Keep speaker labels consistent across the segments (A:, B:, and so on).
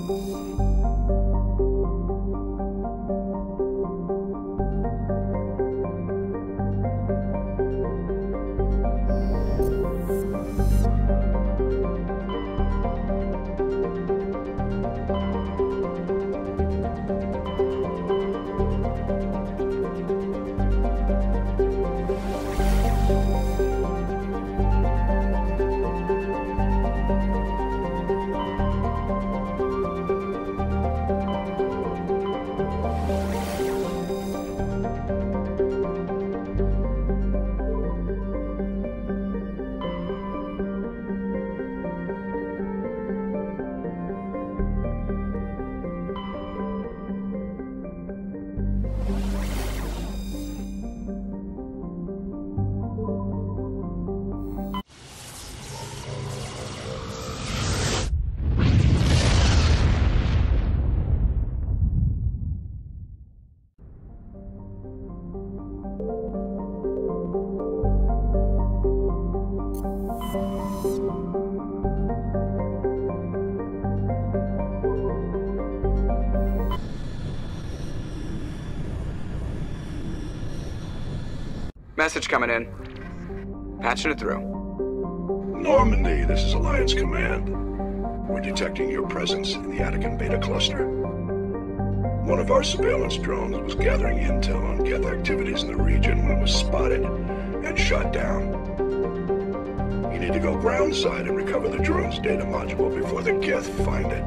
A: Message coming in. Patching it through.
B: Normandy, this is Alliance Command. We're detecting your presence in the Attican Beta Cluster. One of our surveillance drones was gathering intel on Geth activities in the region when it was spotted and shot down. You need to go groundside and recover the drone's data module before the Geth find it.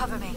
C: Cover me.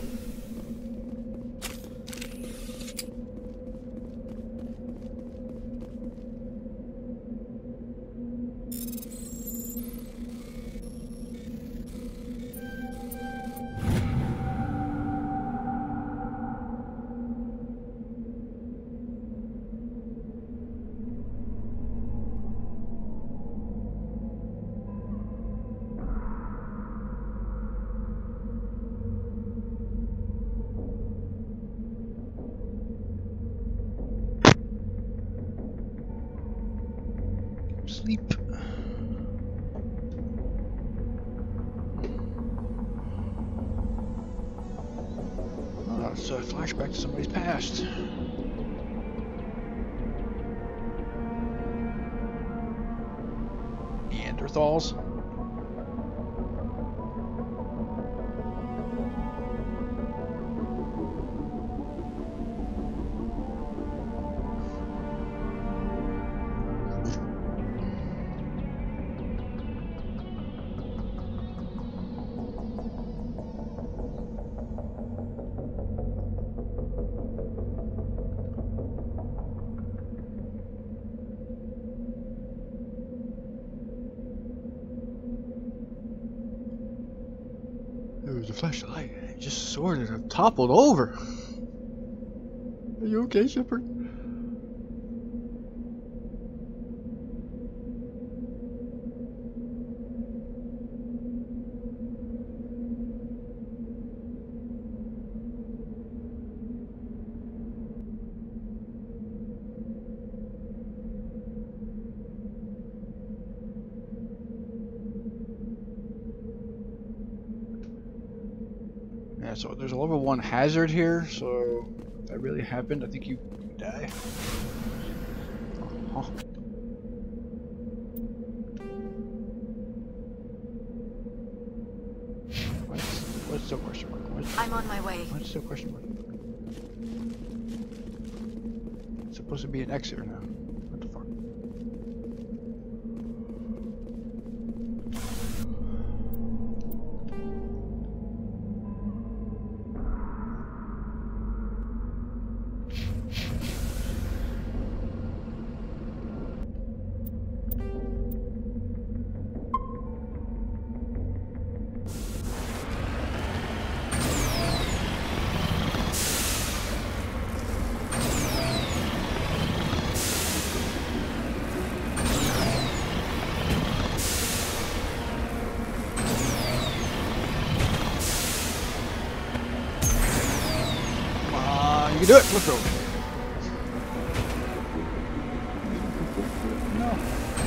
D: Sleep. Oh, it's a flashback to somebody's past. Neanderthals. There was a flashlight. It just sort of toppled over. Are you okay, Shepard? Yeah, so there's a level 1 hazard here, so if that really happened, I think you die. Oh. What's still question mark?
C: I'm on my way.
D: What's still question mark? It's supposed to be an exit now. What the fuck? You can do it, flip over. No.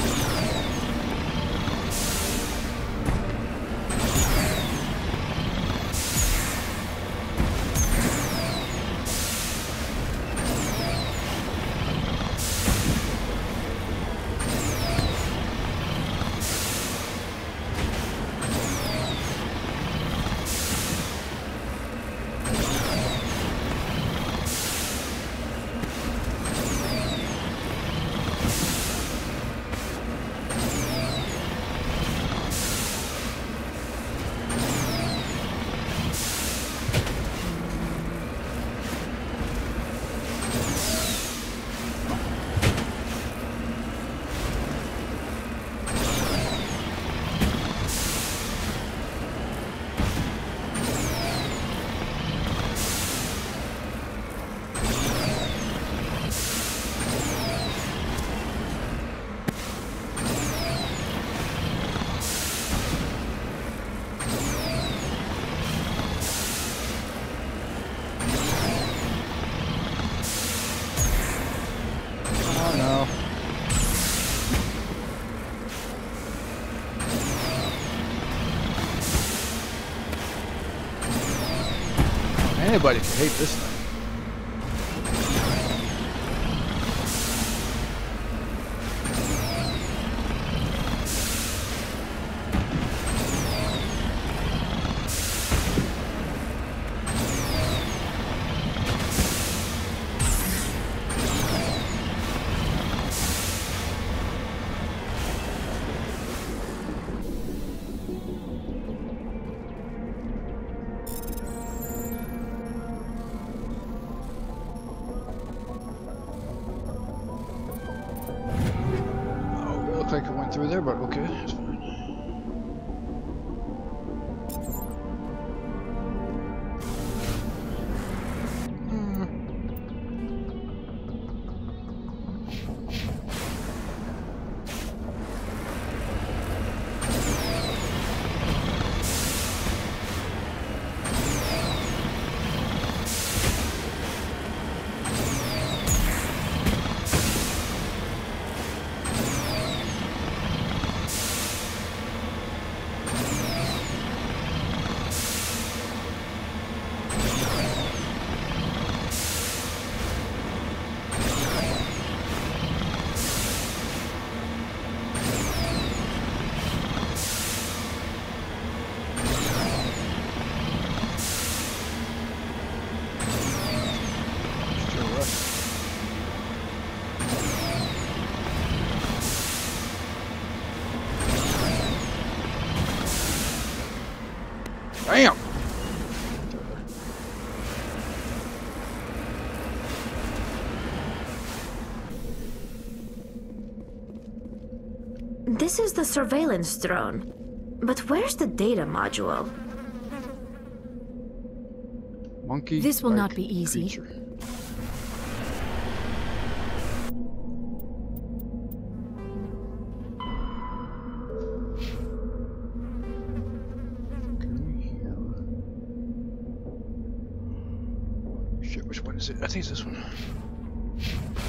D: Anybody can hate this thing. through there, but okay, that's fine. Damn!
C: This is the surveillance drone. But where's the data module?
D: Monkey.
E: This will not be easy.
D: Creature. Shit, which one is it? I think it's this one.